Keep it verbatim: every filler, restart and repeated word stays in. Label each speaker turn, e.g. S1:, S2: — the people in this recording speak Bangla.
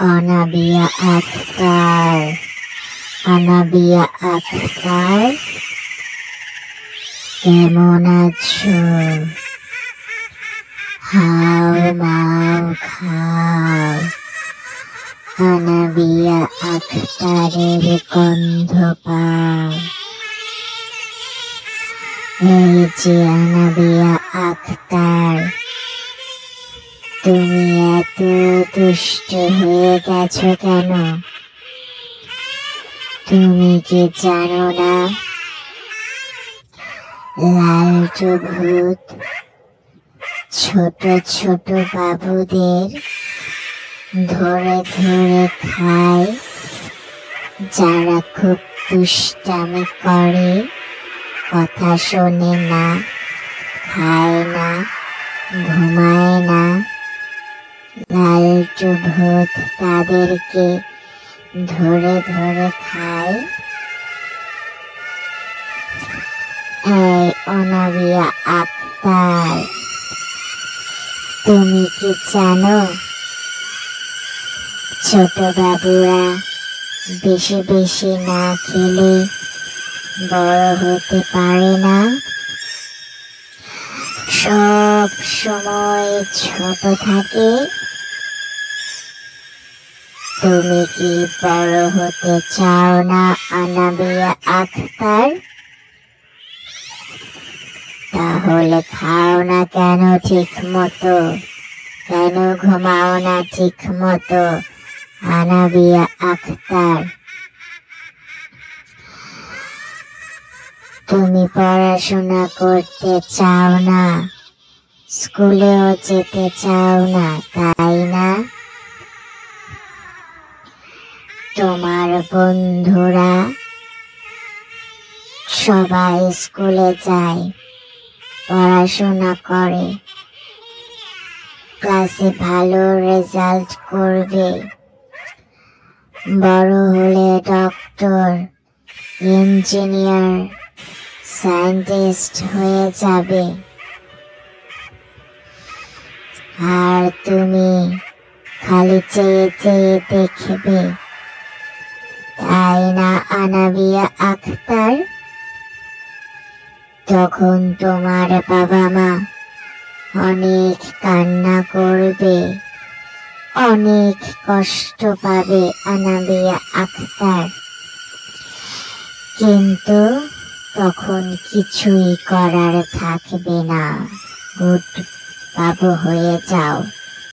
S1: অনাবিয়া আক্তার অনাবিয়া আক্তার কেমন আছো? হাও মাও খাও অনাবিয়া আক্তারের গন্ধ পাও। এই যে অনাবিয়া আক্তার, তুমি এত দুষ্ট হয়ে গেছো কেন? তুমি কি জানো না লালটু ভূত ছোট ছোট বাবুদের ধরে ধরে খায়, যারা খুব দুষ্টামি করে, কথা শোনে না, খায় না, ঘুমায় না। লালটু ভূত তাদেরকে ধরে ধরে খায়। এই অনাবিয়া আক্তার, তুমি কি জানো ছোট বাবুরা বেশি বেশি না খেলে বড় হতে পারে না? সব সময় ছোট থাকে। তুমি কি বড় হতে চাও না অনাবিয়া আক্তার? তাহলে খাও না কেন ঠিক মতো? কেন ঘুমাও না ঠিক মতো অনাবিয়া আক্তার? তুমি পড়াশোনা করতে চাও না, স্কুলেও যেতে চাও না, তাই না? তোমার বন্ধুরা সবাই স্কুলে যায়, পড়াশোনা করে, ক্লাসে ভালো রেজাল্ট করবে, বড় হলে ডক্টর, ইঞ্জিনিয়ার, সায়েন্টিস্ট হয়ে যাবে। আর তুমি খালি চেয়ে চেয়ে দেখবে, তাই না অনাবিয়া আক্তার? তখন তোমার বাবা মা অনেক কান্না করবে, অনেক কষ্ট পাবে অনাবিয়া আক্তার। কিন্তু তখন কিছুই করার থাকবে না, গুড বাবু হয়ে যাও।